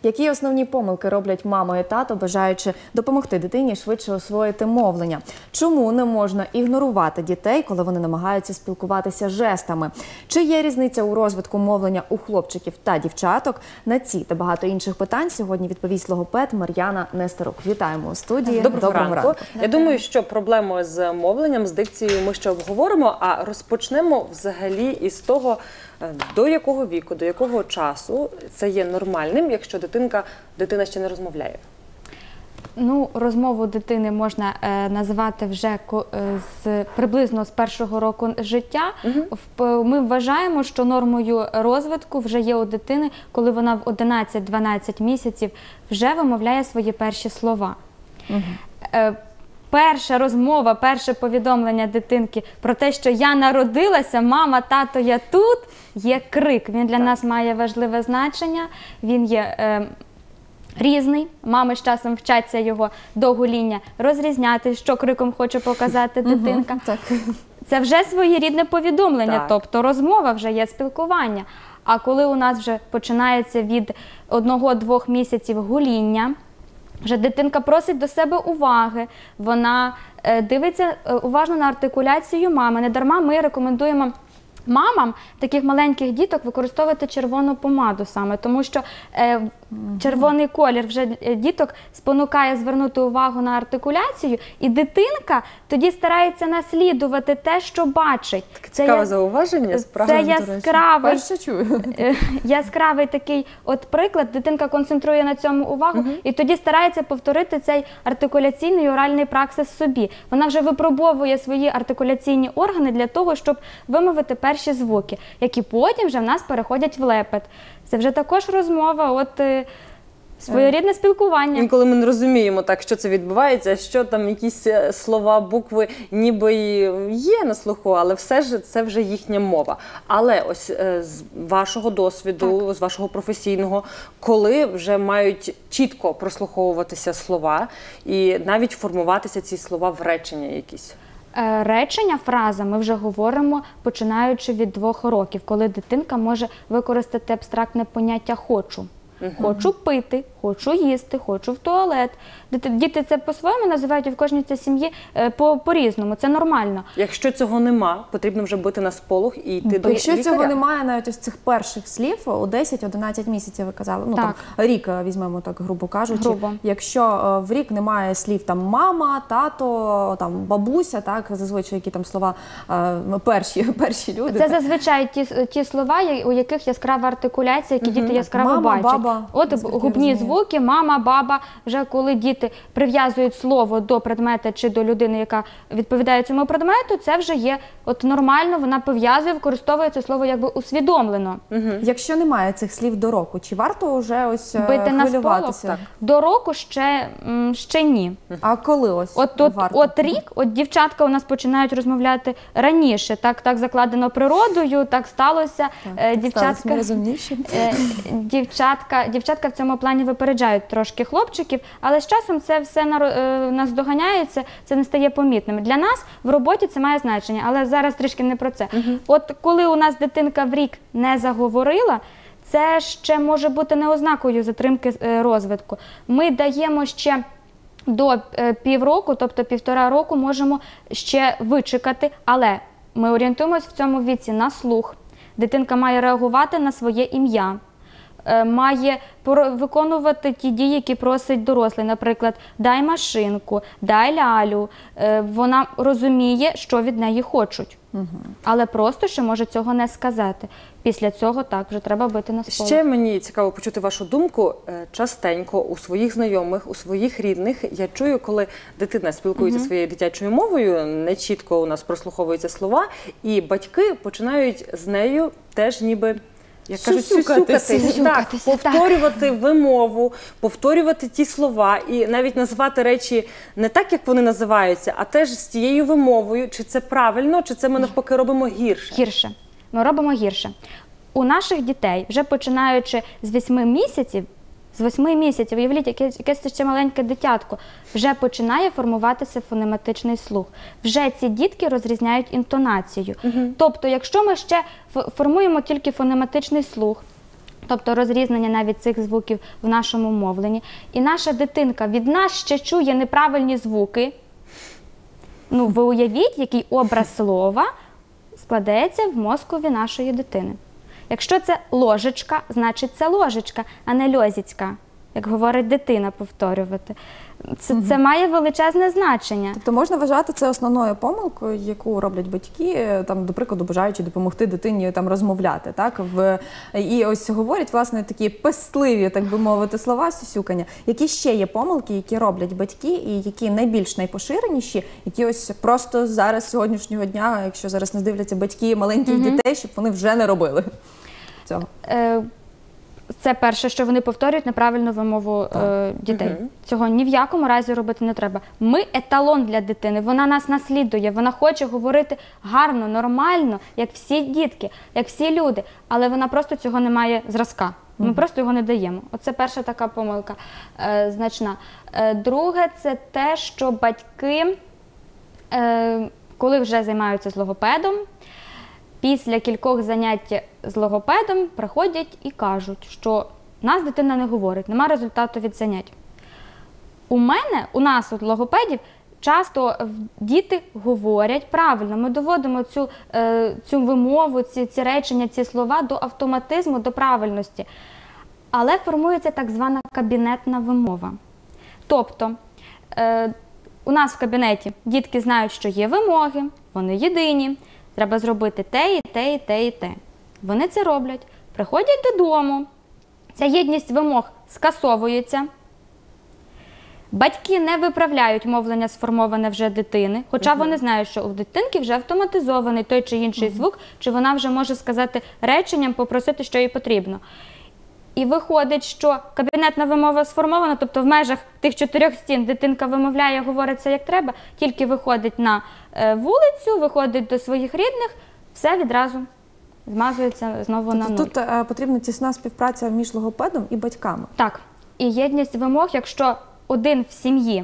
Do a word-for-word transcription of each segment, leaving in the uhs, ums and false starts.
Які основні помилки роблять мама і тато, бажаючи допомогти дитині швидше освоїти мовлення? Чому не можна ігнорувати дітей, коли вони намагаються спілкуватися жестами? Чи є різниця у розвитку мовлення у хлопчиків та дівчаток? На ці та багато інших питань сьогодні відповість логопед Мар'яна Нестерук. Вітаємо у студії. Доброго, Доброго ранку. ранку. Я думаю, що проблему з мовленням, з дикцією ми ще обговоримо, а розпочнемо взагалі із того, до якого віку, до якого часу це є нормальним, якщо дитинка, дитина ще не розмовляє. Ну, розмову дитини можна е, назвати вже е, з, приблизно з першого року життя. Угу. Ми вважаємо, що нормою розвитку вже є у дитини, коли вона в одинадцять-дванадцять місяців вже вимовляє свої перші слова. Угу. Е, Перша розмова, перше повідомлення дитинки про те, що я народилася, мама, тато, я тут, є крик. Він для так. нас має важливе значення, він є е, різний. Мами з часом вчаться його до гоління розрізняти, що криком хоче показати дитинка. Угу, Це вже своєрідне повідомлення, так. тобто розмова вже є, спілкування. А коли у нас вже починається від одного-двох місяців гоління, вже дитинка просить до себе уваги, вона е, дивиться е, уважно на артикуляцію мами. Недарма ми рекомендуємо мамам таких маленьких діток використовувати червону помаду саме, тому що е, червоний колір вже діток спонукає звернути увагу на артикуляцію, і дитинка тоді старається наслідувати те, що бачить. Цікаве я... зауваження, справді, це яскравий, чую. яскравий такий от приклад, дитинка концентрує на цьому увагу, угу. і тоді старається повторити цей артикуляційний оральний праксис собі. Вона вже випробовує свої артикуляційні органи для того, щоб вимовити перші звуки, які потім вже в нас переходять в лепет. Це вже також розмова, от е, своєрідне спілкування. Інколи ми не розуміємо, так, що це відбувається, що там якісь слова, букви ніби є на слуху, але все ж це вже їхня мова. Але ось е, з вашого досвіду, так. з вашого професійного, коли вже мають чітко прослуховуватися слова і навіть формуватися ці слова в речення якісь? Речення, фраза ми вже говоримо, починаючи від двох років, коли дитинка може використати абстрактне поняття «хочу». Угу. Хочу пити, хочу їсти, хочу в туалет. Діти це по-своєму називають, і в кожній цій сім'ї по-різному. Це нормально. Якщо цього нема, потрібно вже бути на сполох і йти до лікаря. Якщо цього немає, навіть ось цих перших слів, у десять-одинадцять місяців, ви казали, ну там рік візьмемо так, грубо кажучи. Грубо. Якщо в рік немає слів там мама, тато, там бабуся, так, зазвичай які там слова перші, перші люди. Це зазвичай ті, ті слова, у яких яскрава артикуляція, які угу. діти яскраво мама, бачать. Баба. От губні звуки, мама, баба, вже коли діти прив'язують слово до предмета чи до людини, яка відповідає цьому предмету, це вже є от нормально, вона пов'язує, використовує це слово якби усвідомлено. Угу. Якщо немає цих слів до року, чи варто вже ось бити хвилюватися? На до року ще, ще ні. А коли ось от, от, от рік, от дівчатка у нас починають розмовляти раніше, так, так закладено природою, так сталося. Так, дівчатка, розумніше. Дівчатка, дівчатка в цьому плані випереджають трошки хлопчиків, але з часом це все наздоганяється, це не стає помітним. Для нас в роботі це має значення, але зараз трішки не про це. Угу. От коли у нас дитинка в рік не заговорила, це ще може бути не ознакою затримки розвитку. Ми даємо ще до півроку, тобто півтора року можемо ще вичекати, але ми орієнтуємося в цьому віці на слух. Дитинка має реагувати на своє ім'я. Має виконувати ті дії, які просить дорослий. Наприклад, дай машинку, дай лялю. Вона розуміє, що від неї хочуть. Угу. Але просто ще може цього не сказати. Після цього так, вже треба бити на сполох. Ще мені цікаво почути вашу думку. Частенько у своїх знайомих, у своїх рідних я чую, коли дитина спілкується угу. своєю дитячою мовою, не чітко у нас прослуховуються слова, і батьки починають з нею теж ніби... Як кажуть, сюсюкатись, так, повторювати так. вимову, повторювати ті слова і навіть називати речі не так, як вони називаються, а теж з тією вимовою. Чи це правильно, чи це ми навпаки робимо гірше? Гірше. Ми робимо гірше. У наших дітей, вже починаючи з восьми місяців, з восьми місяців, уявіть, якесь, якесь ще маленьке дитятко, вже починає формуватися фонематичний слух. Вже ці дітки розрізняють інтонацію. Угу. Тобто, якщо ми ще формуємо тільки фонематичний слух, тобто розрізнення навіть цих звуків в нашому мовленні. І наша дитинка від нас ще чує неправильні звуки. Ну, ви уявіть, який образ слова складається в мозкові нашої дитини. Якщо це ложечка, значить це ложечка, а не льозіцька, як говорить дитина, повторювати. Це, це має величезне значення. Тобто можна вважати це основною помилкою, яку роблять батьки, там, до прикладу, бажаючи допомогти дитині там розмовляти, так? В... І ось говорять, власне, такі пестливі, так би мовити, слова, сюсюкання. Які ще є помилки, які роблять батьки, і які найбільш найпоширеніші, які ось просто зараз, сьогоднішнього дня, якщо зараз нас дивляться батьки маленьких Мгм. дітей, щоб вони вже не робили цього. Е, Це перше, що вони повторюють неправильну вимову е, дітей. Мгм. Цього ні в якому разі робити не треба. Ми еталон для дитини, вона нас наслідує, вона хоче говорити гарно, нормально, як всі дітки, як всі люди, але вона просто цього не має зразка. Ми Мгм. просто його не даємо. Оце перша така помилка е, значна. Е, друге, це те, що батьки, е, коли вже займаються з логопедом, після кількох занять з логопедом приходять і кажуть, що в нас дитина не говорить, нема результату від занять. У мене, у нас, от логопедів, часто діти говорять правильно. Ми доводимо цю, е, цю вимову, ці, ці речення, ці слова до автоматизму, до правильності. Але формується так звана кабінетна вимова. Тобто, е, у нас в кабінеті дітки знають, що є вимоги, вони єдині. Треба зробити те, і те, і те, і те. Вони це роблять. Приходять додому. Ця єдність вимог скасовується. Батьки не виправляють мовлення, сформоване вже дитини, хоча вони знають, що у дитинки вже автоматизований той чи інший звук, чи вона вже може сказати реченням, попросити, що їй потрібно. І виходить, що кабінетна вимова сформована, тобто в межах тих чотирьох стін дитинка вимовляє, говорить це як треба, тільки виходить на е, вулицю, виходить до своїх рідних, все відразу змазується знову на нуль. Тобто тут е, потрібна тісна співпраця між логопедом і батьками. Так, і єдність вимог, якщо один в сім'ї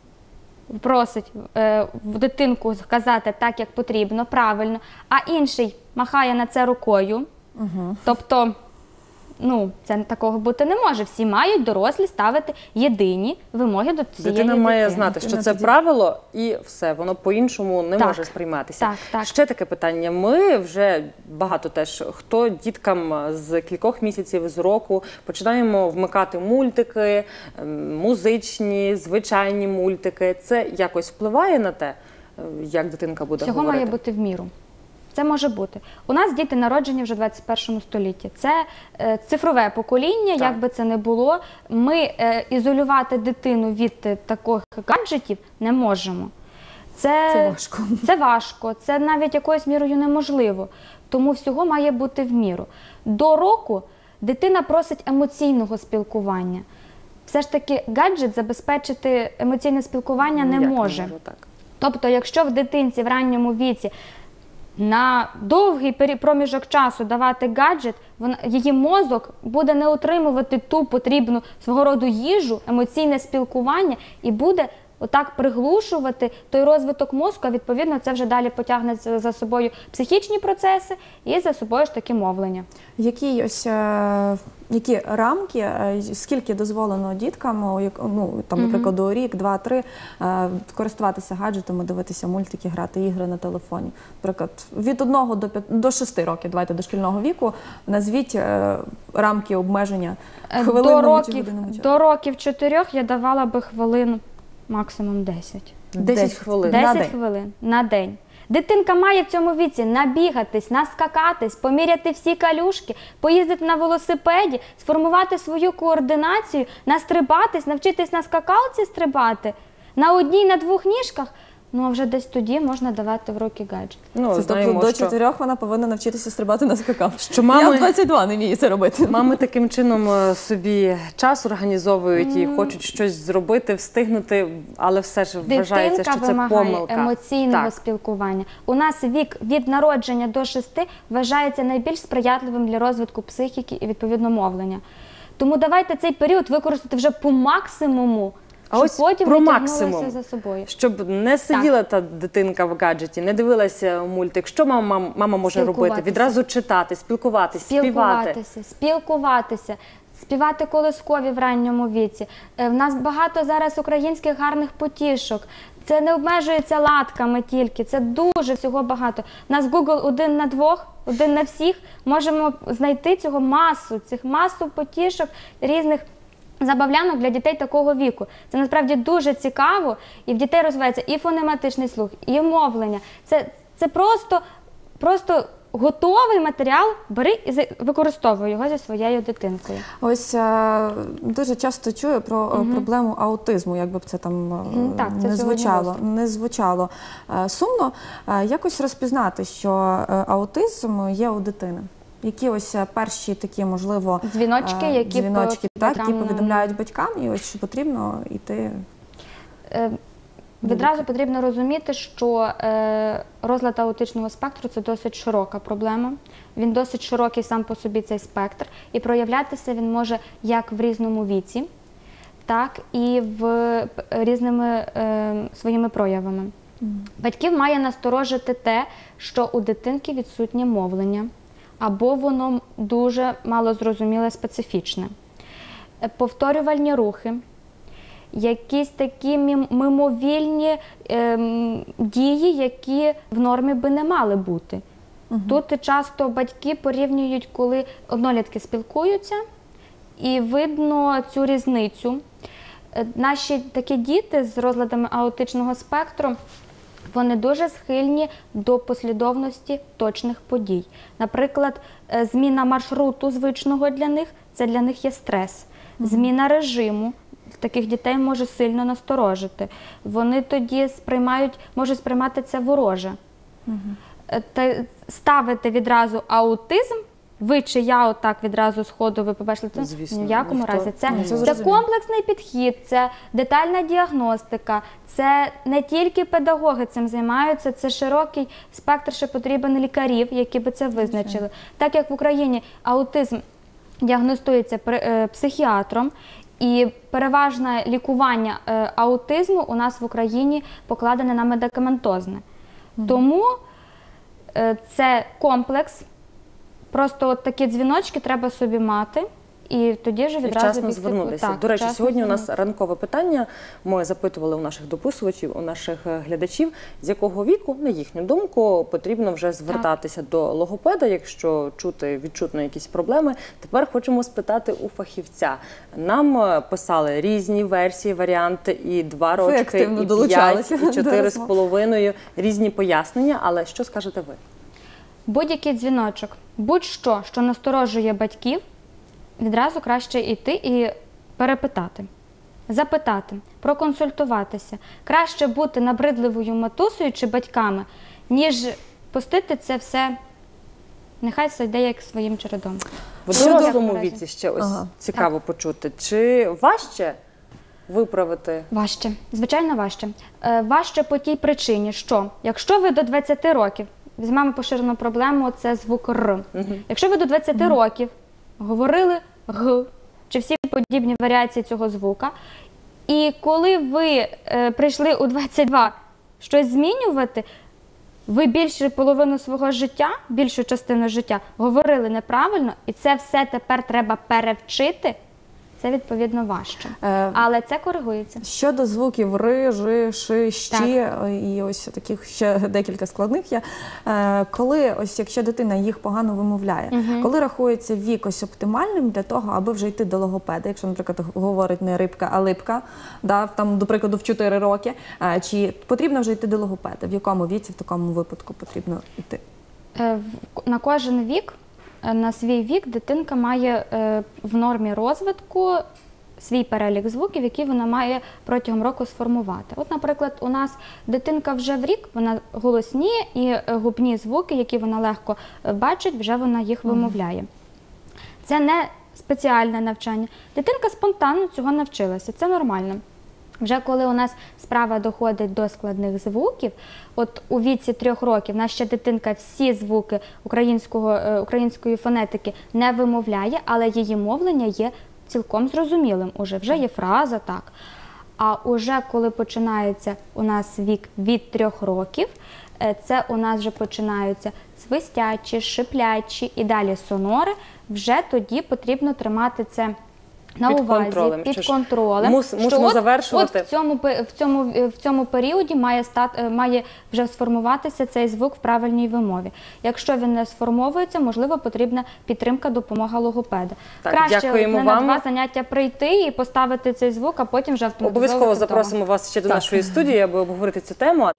просить е, в дитинку сказати так, як потрібно, правильно, а інший махає на це рукою, Угу. тобто, ну, це такого бути не може. Всі мають дорослі ставити єдині вимоги до цієї Дитина має дитини. знати, що Дитина це тоді- правило, і все, воно по-іншому не Так. може сприйматися. Так, так. Ще таке питання. Ми вже багато теж, хто діткам з кількох місяців, з року, починаємо вмикати мультики, ем, музичні, звичайні мультики. Це якось впливає на те, е, як дитинка буде Всього говорити? має бути в міру. Це може бути. У нас діти народжені вже в двадцять першому столітті. Це е, цифрове покоління, Так. як би це не було. Ми е, ізолювати дитину від е, таких гаджетів не можемо. Це, Це важко. Це важко, це навіть якоюсь мірою неможливо. Тому всього має бути в міру. До року дитина просить емоційного спілкування. Все ж таки гаджет забезпечити емоційне спілкування не Ніяк може. так. Тобто, якщо в дитинці в ранньому віці на довгий пері- проміжок часу давати гаджет, вона, її мозок буде не отримувати ту потрібну свого роду їжу, емоційне спілкування і буде отак приглушувати той розвиток мозку, а відповідно це вже далі потягне за за собою психічні процеси і за собою ж таки мовлення. Які ось е, які рамки, е, скільки дозволено діткам, о, як, ну там, наприклад, у рік, два, три, е, користуватися гаджетами, дивитися мультики, грати ігри на телефоні? Наприклад, від одного до п'яти до шести років, давайте дошкільного віку, назвіть е, рамки обмеження Е, До хвилинному чи років, годинному часу. до років чотирьох я давала би хвилину, максимум десять. десять хвилин. На десять день. хвилин на день. Дитинка має в цьому віці набігатись, наскакатись, поміряти всі калюшки, поїздити на велосипеді, сформувати свою координацію, настрибатись, навчитись на скакалці стрибати, на одній, на двох ніжках. Ну, а вже десь тоді можна давати в руки гаджет. Ну, Це, знаємо, тобто до що... чотирьох вона повинна навчитися стрибати на скакалці. Що мами- Я в двадцять два не вмію це робити. Мами таким чином е, собі час організовують і хочуть щось зробити, встигнути, але все ж вважається, Дитинка що це вимагає помилка. емоційного Так. спілкування. У нас вік від народження до шести вважається найбільш сприятливим для розвитку психіки і відповідно мовлення. Тому давайте цей період використати вже по максимуму А щоб ось потім про не тягнулося максимум. за собою. Щоб не сиділа та дитинка в гаджеті, не дивилася мультик. Що мама, мама може робити? Спілкуватися. Відразу читати, спілкуватись, співати. Спілкуватися, спілкуватися, співати колискові в ранньому віці. Е, В нас багато зараз українських гарних потішок. Це не обмежується латками тільки, це дуже всього багато. У нас Google один на двох, один на всіх. Можемо знайти цього масу, цих масу потішок різних забавлянок для дітей такого віку. Це насправді дуже цікаво, і в дітей розвивається і фонематичний слух, і мовлення. Це, це просто, просто готовий матеріал, бери і за- використовуй його зі своєю дитинкою. Ось е, дуже часто чую про е, проблему аутизму, як би б це там е, Мгм, так, це не сьогодні звучало. гостро. Не звучало е, сумно. Е, Якось розпізнати, що е, аутизм є у дитини. Які ось е, перші такі, можливо, Дзвіночки, е, які дзвіночки, по- так, які батькам, повідомляють батькам, і ось що потрібно йти. Е, Відразу потрібно розуміти, що е, розлад аутичного спектру – це досить широка проблема. Він досить широкий сам по собі, цей спектр, і проявлятися він може як в різному віці, так і в п- різними е, своїми проявами. Батьків має насторожити те, що у дитинки відсутнє мовлення, або воно дуже малозрозуміле, специфічне. Е, Повторювальні рухи, якісь такі мім- мимовільні ем, дії, які в нормі би не мали бути. Тут часто батьки порівнюють, коли однолітки спілкуються, і видно цю різницю. Е, Наші такі діти з розладами аутичного спектру, вони дуже схильні до послідовності точних подій. Наприклад, е, зміна маршруту звичного для них – це для них є стрес. Зміна режиму в таких дітей може сильно насторожити. Вони тоді сприймають, можуть сприймати це вороже. Е, Та ставити відразу аутизм, ви чи я отак відразу з ходу ви побачили, це Звісно, ні в якому ніхто- разі. Це, Ні, це це зрозуміло. комплексний підхід, це детальна діагностика, це не тільки педагоги цим займаються, це широкий спектр, ще потрібен лікарів, які би це визначили. Так як в Україні аутизм діагностується при- е, психіатром, і переважне лікування е, аутизму у нас в Україні покладене на медикаментозне. Тому е, це комплекс, просто от такі дзвіночки треба собі мати, і тоді вже І відразу вчасно бігти. звернутися. Так, До речі, вчасно сьогодні у нас звернутися. ранкове питання. Ми запитували у наших дописувачів, у наших е, глядачів, з якого віку, на їхню думку, потрібно вже звертатися до логопеда, якщо чути відчутно якісь проблеми. Тепер хочемо спитати у фахівця. Нам е, писали різні версії, варіанти, і два роки, активно і п'ять, долучалися і до чотири з розмов. половиною, різні пояснення. Але що скажете ви? Будь-який дзвіночок, будь-що, що насторожує батьків, відразу краще йти і перепитати, запитати, проконсультуватися. Краще бути набридливою матусею чи батьками, ніж пустити це все, нехай все йде як своїм чередом. В Щодо- дорослому Наразі. віці ще ось Ага. цікаво почути. Чи важче виправити? Важче, звичайно, важче. Е, важче по тій причині, що якщо ви до двадцяти років, візьмемо поширену проблему, це звук Р. Якщо ви до двадцяти років говорили Г, чи всі подібні варіації цього звука, і коли ви е, прийшли у двадцять два щось змінювати, ви більшу половину свого життя, більшу частину життя говорили неправильно, і це все тепер треба перевчити, це відповідно важче. Е, Але це коригується. Щодо звуків ри, жи, ши, щі, е, і ось таких ще декілька складних є. Е, Коли, ось якщо дитина їх погано вимовляє, коли рахується вік ось оптимальним для того, аби вже йти до логопеда, якщо, наприклад, говорить не рибка, а липка, да, там, до прикладу, в чотири роки, е, чи потрібно вже йти до логопеда? В якому віці, в такому випадку потрібно йти? Е, в- На кожен вік, е, на свій вік дитинка має е, в нормі розвитку свій перелік звуків, які вона має протягом року сформувати. От, наприклад, у нас дитинка вже в рік, вона голосні і е, губні звуки, які вона легко е, бачить, вже вона їх вимовляє. Це не спеціальне навчання. Дитинка спонтанно цього навчилася, це нормально. Вже коли у нас справа доходить до складних звуків, от у віці трьох років в нас ще дитинка всі звуки українського, е, української фонетики не вимовляє, але її мовлення є цілком зрозумілим уже, вже є фраза, так. А уже коли починається у нас вік від трьох років, е, це у нас вже починаються свистячі, шиплячі і далі сонори, вже тоді потрібно тримати це на Під увазі, контролем. під Що ж, контролем. мус- що мусимо от, завершувати. От в цьому, пе- в цьому, в цьому періоді має, стати, має вже сформуватися цей звук в правильній вимові. Якщо він не сформовується, можливо, потрібна підтримка, допомога логопеда. Так, Краще дякуємо не вам. на два заняття прийти і поставити цей звук, а потім вже автоматизовувати Обов'язково вдома. запросимо вас ще до Так. нашої студії, аби обговорити цю тему.